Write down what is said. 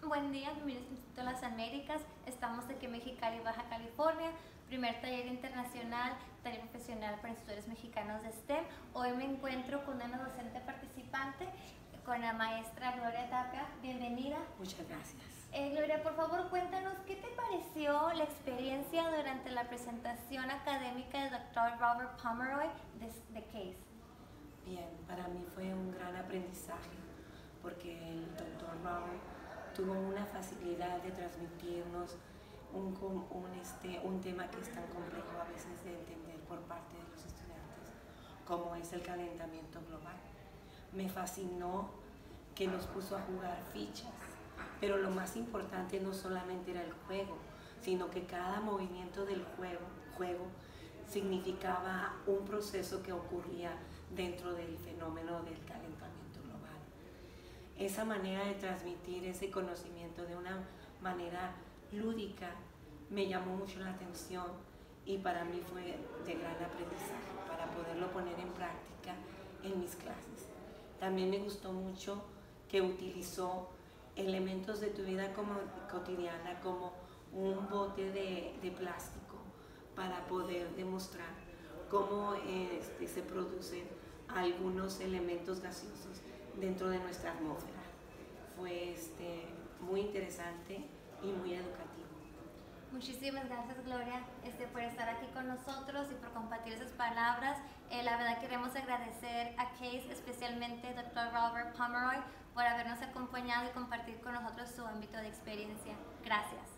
Buen día, bienvenidos al Instituto de las Américas. Estamos aquí en Mexicali, Baja California. Primer taller internacional, taller profesional para estudiantes mexicanos de STEM. Hoy me encuentro con una docente participante, con la maestra Gloria Tapia. Bienvenida. Muchas gracias. Gloria, por favor, cuéntanos qué te pareció la experiencia durante la presentación académica del Dr. Robert Pomeroy de CASE. Bien, para mí fue un gran aprendizaje porque el Dr. Robert tuvo una facilidad de transmitirnos un tema que es tan complejo a veces de entender por parte de los estudiantes, como es el calentamiento global. Me fascinó que nos puso a jugar fichas, pero lo más importante no solamente era el juego, sino que cada movimiento del juego significaba un proceso que ocurría dentro del fenómeno del calentamiento global. Esa manera de transmitir ese conocimiento de una manera lúdica me llamó mucho la atención y para mí fue de gran aprendizaje para poderlo poner en práctica en mis clases. También me gustó mucho que utilizó elementos de tu vida cotidiana como un bote de plástico para poder demostrar cómo se producen algunos elementos gaseosos dentro de nuestra atmósfera. Fue muy interesante y muy educativo. Muchísimas gracias, Gloria, por estar aquí con nosotros y por compartir esas palabras. La verdad queremos agradecer a CASE, especialmente al Dr. Robert Pomeroy, por habernos acompañado y compartir con nosotros su ámbito de experiencia. Gracias.